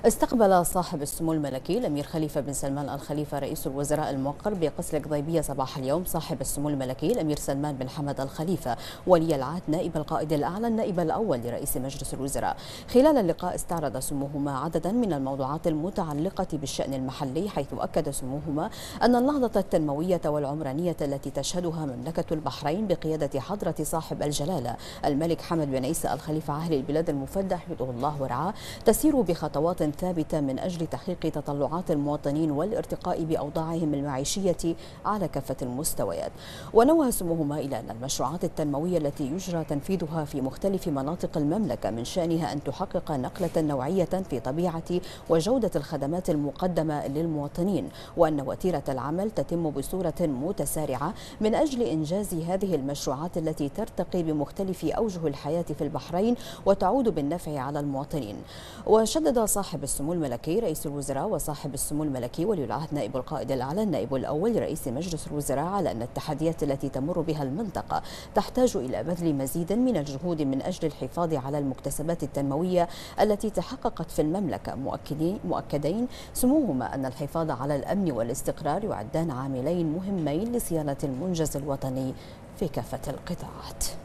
استقبل صاحب السمو الملكي الأمير خليفة بن سلمان آل خليفة رئيس الوزراء الموقر بقصر القضيبية صباح اليوم صاحب السمو الملكي الأمير سلمان بن حمد آل خليفة ولي العهد نائب القائد الأعلى النائب الأول لرئيس مجلس الوزراء. خلال اللقاء استعرض سموهما عددا من الموضوعات المتعلقة بالشأن المحلي، حيث أكد سموهما أن النهضة التنموية والعمرانية التي تشهدها مملكة البحرين بقيادة حضرة صاحب الجلالة الملك حمد بن عيسى آل خليفة عاهل البلاد المفدى حفظه الله ورعاه تسير بخطوات ثابتة من أجل تحقيق تطلعات المواطنين والارتقاء بأوضاعهم المعيشية على كافة المستويات. ونوه سموهما إلى أن المشروعات التنموية التي يجرى تنفيذها في مختلف مناطق المملكة من شأنها أن تحقق نقلة نوعية في طبيعة وجودة الخدمات المقدمة للمواطنين، وأن وتيرة العمل تتم بصورة متسارعة من أجل إنجاز هذه المشروعات التي ترتقي بمختلف أوجه الحياة في البحرين وتعود بالنفع على المواطنين. وشدد صاحب السمو الملكي رئيس الوزراء وصاحب السمو الملكي ولي العهد نائب القائد الأعلى النائب الأول لرئيس مجلس الوزراء على أن التحديات التي تمر بها المنطقة تحتاج إلى بذل مزيد من الجهود من أجل الحفاظ على المكتسبات التنموية التي تحققت في المملكة، مؤكدين سموهما أن الحفاظ على الأمن والاستقرار يعدان عاملين مهمين لصيانة المنجز الوطني في كافة القطاعات.